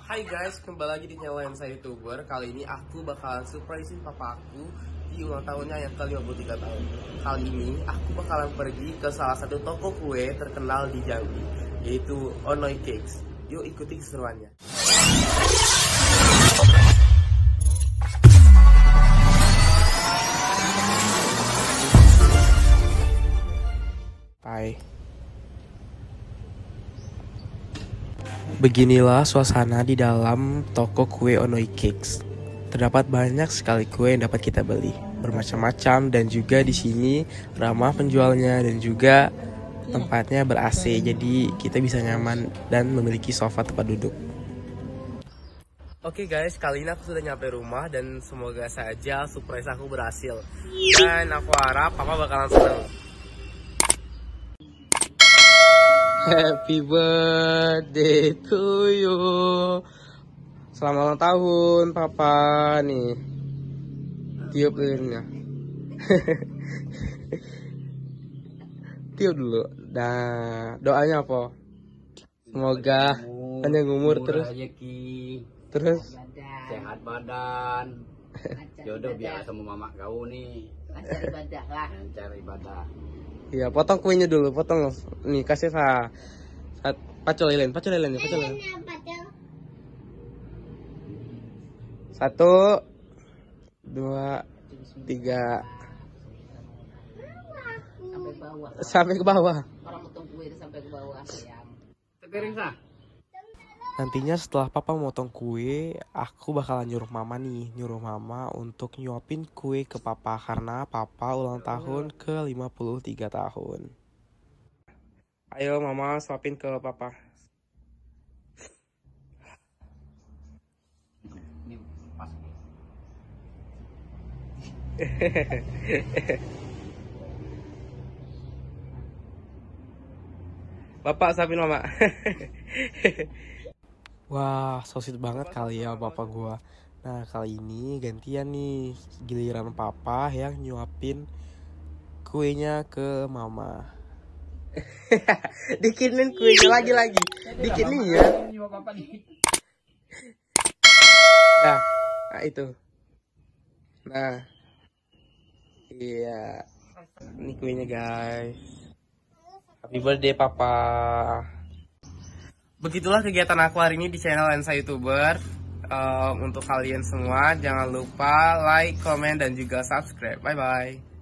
Hai guys, kembali lagi di channel Lensa YouTuber. Kali ini aku bakalan surprisein papa aku di ulang tahunnya yang ke-53 tahun. Kali ini aku bakalan pergi ke salah satu toko kue terkenal di Jambi, yaitu Onoi Cakes. Yuk ikuti keseruannya. Bye. Beginilah suasana di dalam toko kue Onoi Cakes. Terdapat banyak sekali kue yang dapat kita beli, bermacam-macam, dan juga di sini ramah penjualnya dan juga tempatnya ber-AC, jadi kita bisa nyaman dan memiliki sofa tempat duduk. Oke guys, kali ini aku sudah nyampe rumah dan semoga saja surprise aku berhasil. Dan aku harap papa bakalan senang. Happy birthday to you. Selamat ulang tahun papa nih. Tiup lilinnya. Tiup dulu. Nah, doanya apa? Semoga panjang umur terus. Terus Sehat badan. Jodoh biasa sama mama kau nih. Lancar ibadah lah. Lancar ibadah. iya, potong kuenya dulu, potong. Nih, kasih pacul lilin. 1, 2, 3. Sampai bawah. Sampai ke bawah. Orang potong kue itu sampai ke bawah, sayang. Sepiring sah. Nantinya setelah papa motong kue, aku bakalan nyuruh mama untuk nyuapin kue ke papa karena papa ulang tahun ke-53 tahun. Ayo mama suapin ke papa. Ini pas. Bapak suapin mama. Wah, so sweet banget kali ya bapak gua. Nah, kali ini gantian nih, giliran papa yang nyuapin kuenya ke mama. Dikinin kuenya lagi. Dikinin ya. Nah, itu. Nah. Iya. Ini kuenya, guys. Happy birthday papa. Begitulah kegiatan aku hari ini di channel Lensa YouTuber. Untuk kalian semua jangan lupa like, comment, dan juga subscribe. Bye bye.